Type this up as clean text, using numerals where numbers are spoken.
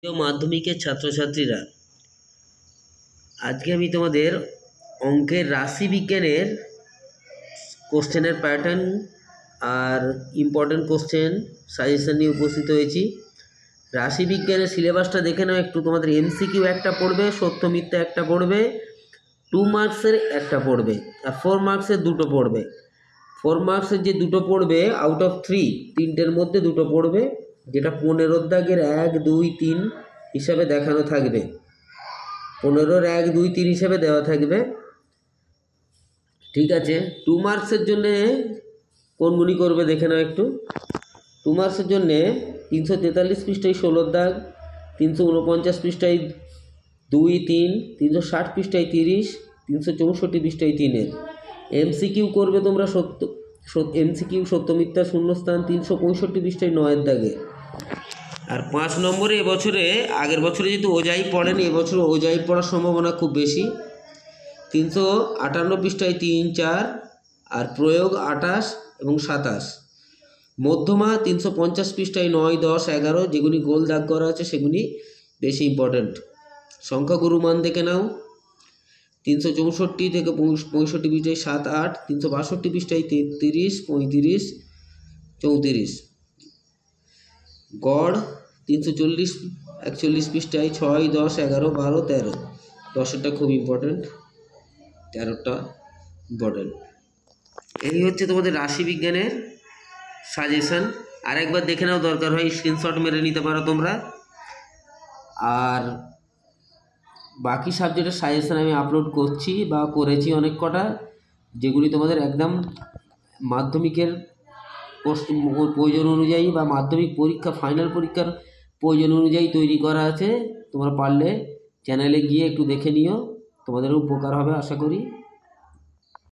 প্রিয় মাধ্যমিকের ছাত্রছাত্রীরা, আজকে আমি তোমাদের অঙ্কের রাশিবিজ্ঞানের কোশ্চেনের প্যাটার্ন আর ইম্পর্টেন্ট কোশ্চেন সাজেশন নিয়ে উপস্থিত হয়েছি। রাশিবিজ্ঞানের সিলেবাসটা দেখে নাও একটু। তোমাদের এমসিকিউ একটা পড়বে, সত্য মিথ্যা একটা পড়বে, 2 মার্কসের একটা পড়বে, আর 4 মার্কসের দুটো পড়বে। 4 মার্কসের যে দুটো পড়বে আউট অফ 3, তিনটের মধ্যে দুটো পড়বে, যেটা 15 দাগের 1, 2, 3 হিসাবে দেখানো থাকবে। 15-র 1, 2, 3 হিসাবে দেওয়া থাকবে, ঠিক আছে। 2 মার্কসের জন্যে কোনগুলি করবে দেখে নাও একটু। 2 মার্কসের জন্যে 343 পৃষ্ঠায় 16 দাগ, 349 পৃষ্ঠায় 2, 3, 360 পৃষ্ঠায় 30, 364 পৃষ্ঠায় 3-এর এমসিকিউ করবে তোমরা। এমসিকিউ সত্য মিথ্যা শূন্যস্থান 365 পৃষ্ঠায় 9-এর দাগে। আর 5 নম্বরে এবছরে, আগের বছরে যেহেতু ওজাই পড়েনি, এবছর ওজাই পড়ার সম্ভাবনা খুব বেশি। 358 পৃষ্ঠায় 3, 4, আর প্রয়োগ 28 এবং 27। মধ্যমা 350 পৃষ্ঠায় 9, 10, 11, যেগুলি গোল দাগ করা আছে সেগুলি বেশি ইম্পর্ট্যান্ট। সংখ্যাগুরু মান দেখে নাও। 364 থেকে 65 পৃষ্ঠায় 7, 8, 362 পৃষ্ঠায় 33, 35, 34। গড় 340, 41 পৃষ্ঠায় 6, 10, 11, 12, 13। 10-এরটা খুব ইম্পর্ট্যান্ট, 13টা ইম্পর্ট্যান্ট। এই হচ্ছে তোমাদের রাশিবিজ্ঞানের সাজেশন। আরেকবার দেখে নাও, দরকার হয় স্ক্রিনশট মেরে নিতে পারো তোমরা। আর বাকি সাবজেক্টের সাজেশন আমি আপলোড করছি বা করেছি অনেক কটা, যেগুলি তোমাদের একদম মাধ্যমিকের প্রয়োজন অনুযায়ী বা মাধ্যমিক পরীক্ষা, ফাইনাল পরীক্ষার প্রয়োজন অনুযায়ী তৈরি করা আছে। তোমরা পারলে চ্যানেলে গিয়ে একটু দেখে নিও, তোমাদেরও উপকার হবে আশা করি।